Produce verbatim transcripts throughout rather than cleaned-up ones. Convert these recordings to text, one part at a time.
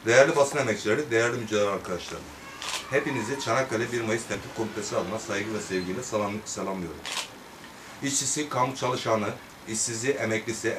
Değerli basın emekçileri, değerli mücadele arkadaşlar. Hepinizi Çanakkale bir Mayıs Temsil Komitesi adına saygı ve sevgiyle salam, selamlıyorum. İşçisi, kamu çalışanı, işsizi, emeklisi,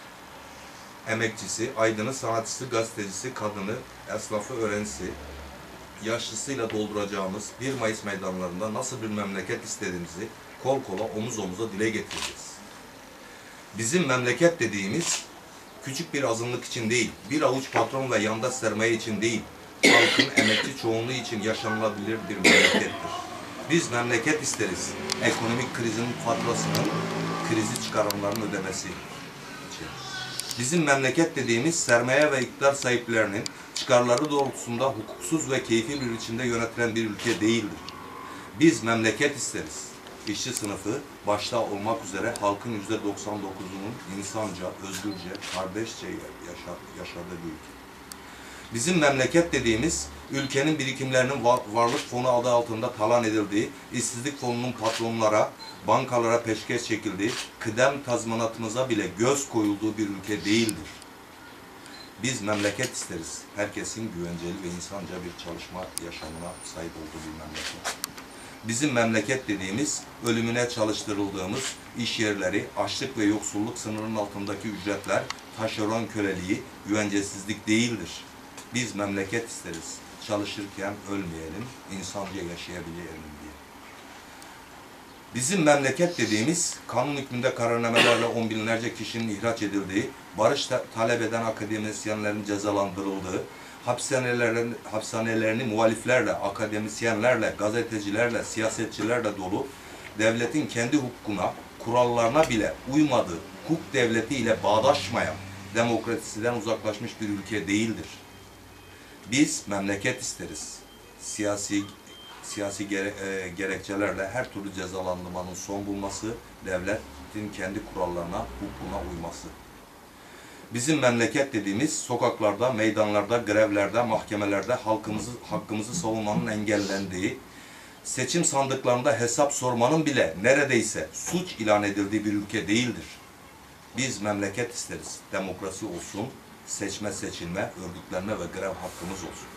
emekçisi, aydını, sanatçısı, gazetecisi, kadını, esnafı, öğrencisi, yaşlısıyla dolduracağımız bir Mayıs meydanlarında nasıl bir memleket istediğimizi kol kola, omuz omuza dile getireceğiz. Bizim memleket dediğimiz küçük bir azınlık için değil, bir avuç patron ve yandaş sermaye için değil, halkın emekçi çoğunluğu için yaşanılabilir bir memlekettir. Biz memleket isteriz, ekonomik krizin faturasının krizi çıkaranların ödemesi için. Bizim memleket dediğimiz sermaye ve iktidar sahiplerinin çıkarları doğrultusunda hukuksuz ve keyfi bir biçimde yönetilen bir ülke değildir. Biz memleket isteriz. İşçi sınıfı başta olmak üzere halkın yüzde doksan dokuzunun insanca, özgürce, kardeşçe yaşadığı bir ülke. Bizim memleket dediğimiz ülkenin birikimlerinin varlık fonu adı altında talan edildiği, işsizlik fonunun patronlara, bankalara peşkeş çekildiği, kıdem tazminatımıza bile göz koyulduğu bir ülke değildir. Biz memleket isteriz. Herkesin güvenceli ve insanca bir çalışma yaşamına sahip olduğu bir memleket. Bizim memleket dediğimiz, ölümüne çalıştırıldığımız iş yerleri, açlık ve yoksulluk sınırının altındaki ücretler, taşeron köleliği, güvencesizlik değildir. Biz memleket isteriz. Çalışırken ölmeyelim, insanca yaşayabilelim diye. Bizim memleket dediğimiz, kanun hükmünde kararnamelerle on binlerce kişinin ihraç edildiği, barış talep eden akademisyenlerin cezalandırıldığı, hapishanelerini, hapishanelerini muhaliflerle, akademisyenlerle, gazetecilerle, siyasetçilerle dolu, devletin kendi hukukuna, kurallarına bile uymadığı, hukuk devletiyle bağdaşmayan, demokrasiden uzaklaşmış bir ülke değildir. Biz memleket isteriz. Siyasi siyasi gere, e, gerekçelerle her türlü cezalandırmanın son bulması, devletin kendi kurallarına, hukukuna uyması. Bizim memleket dediğimiz sokaklarda, meydanlarda, grevlerde, mahkemelerde halkımızı, hakkımızı savunmanın engellendiği, seçim sandıklarında hesap sormanın bile neredeyse suç ilan edildiği bir ülke değildir. Biz memleket isteriz. Demokrasi olsun, seçme seçilme, örgütlenme ve grev hakkımız olsun.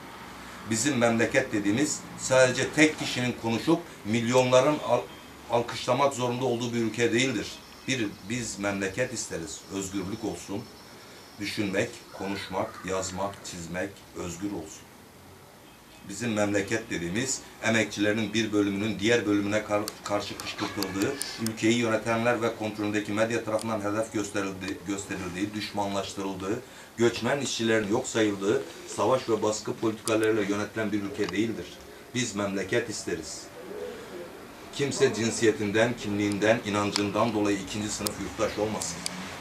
Bizim memleket dediğimiz sadece tek kişinin konuşup milyonların al alkışlamak zorunda olduğu bir ülke değildir. Bir, biz memleket isteriz. Özgürlük olsun. Düşünmek, konuşmak, yazmak, çizmek, özgür olsun. Bizim memleket dediğimiz emekçilerin bir bölümünün diğer bölümüne kar karşı kışkırtıldığı, ülkeyi yönetenler ve kontrolündeki medya tarafından hedef gösterildiği, gösterildiği, düşmanlaştırıldığı, göçmen işçilerin yok sayıldığı, savaş ve baskı politikalarıyla yönetilen bir ülke değildir. Biz memleket isteriz. Kimse cinsiyetinden, kimliğinden, inancından dolayı ikinci sınıf yurttaş olmasın.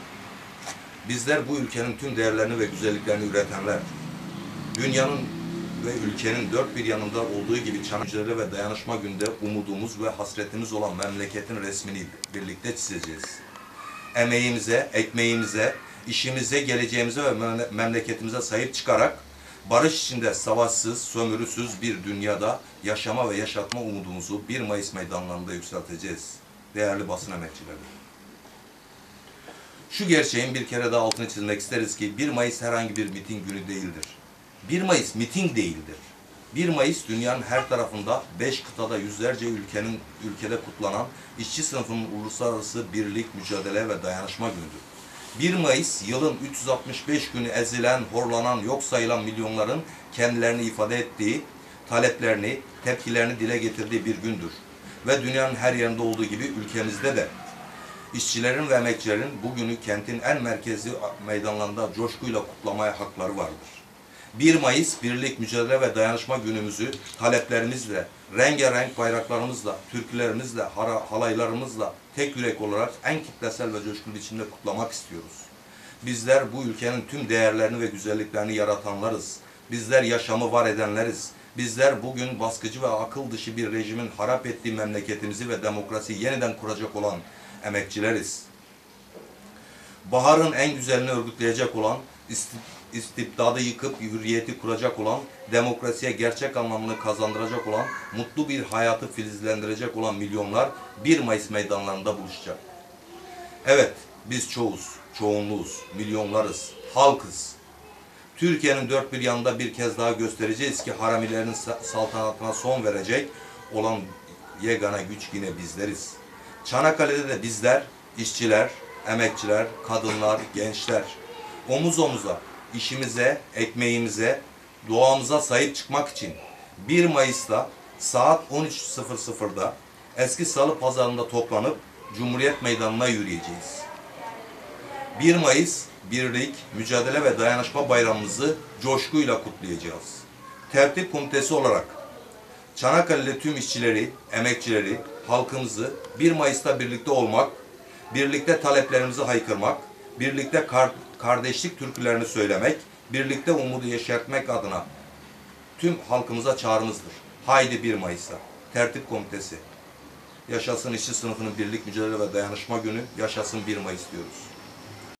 Bizler bu ülkenin tüm değerlerini ve güzelliklerini üretenler, dünyanın ve ülkenin dört bir yanında olduğu gibi Çanakkale ve Dayanışma Günü'nde umudumuz ve hasretimiz olan memleketin resmini birlikte çizeceğiz. Emeğimize, ekmeğimize, işimize, geleceğimize ve memleketimize sahip çıkarak barış içinde savaşsız, sömürüsüz bir dünyada yaşama ve yaşatma umudumuzu bir Mayıs meydanlarında yükselteceğiz. Değerli basın emekçileri. Şu gerçeğin bir kere daha altını çizmek isteriz ki bir Mayıs herhangi bir miting günü değildir. bir Mayıs miting değildir. bir Mayıs dünyanın her tarafında beş kıtada yüzlerce ülkenin ülkede kutlanan işçi sınıfının uluslararası birlik, mücadele ve dayanışma günüdür. bir Mayıs yılın üç yüz altmış beş günü ezilen, horlanan, yok sayılan milyonların kendilerini ifade ettiği, taleplerini, tepkilerini dile getirdiği bir gündür. Ve dünyanın her yerinde olduğu gibi ülkemizde de işçilerin ve emekçilerin bugünü kentin en merkezli meydanlarında coşkuyla kutlamaya hakları vardır. bir Mayıs birlik, mücadele ve dayanışma günümüzü taleplerimizle, rengarenk bayraklarımızla, türkülerimizle, halaylarımızla tek yürek olarak en kitlesel ve coşkulu biçimde kutlamak istiyoruz. Bizler bu ülkenin tüm değerlerini ve güzelliklerini yaratanlarız. Bizler yaşamı var edenleriz. Bizler bugün baskıcı ve akıl dışı bir rejimin harap ettiği memleketimizi ve demokrasiyi yeniden kuracak olan emekçileriz. Baharın en güzelini örgütleyecek olan, istibdadı yıkıp hürriyeti kuracak olan, demokrasiye gerçek anlamını kazandıracak olan, mutlu bir hayatı filizlendirecek olan milyonlar bir Mayıs meydanlarında buluşacak. Evet, biz çoğuz, çoğunluğuz, milyonlarız, halkız. Türkiye'nin dört bir yanında bir kez daha göstereceğiz ki haramilerin saltanatına son verecek olan yegane güç yine bizleriz. Çanakkale'de de bizler, işçiler, emekçiler, kadınlar, gençler omuz omuza, işimize, ekmeğimize, doğamıza sahip çıkmak için bir Mayıs'ta saat on üç sıfır sıfırda eski Salı Pazarı'nda toplanıp Cumhuriyet Meydanı'na yürüyeceğiz. bir Mayıs Birlik, Mücadele ve Dayanışma Bayramımızı coşkuyla kutlayacağız. Tertip Komitesi olarak Çanakkale'de tüm işçileri, emekçileri, halkımızı bir Mayıs'ta birlikte olmak, birlikte taleplerimizi haykırmak, birlikte kar kardeşlik türkülerini söylemek, birlikte umudu yeşertmek adına tüm halkımıza çağrımızdır. Haydi bir Mayıs'a. Tertip Komitesi. Yaşasın işçi sınıfının birlik, mücadele ve dayanışma günü, yaşasın bir Mayıs diyoruz.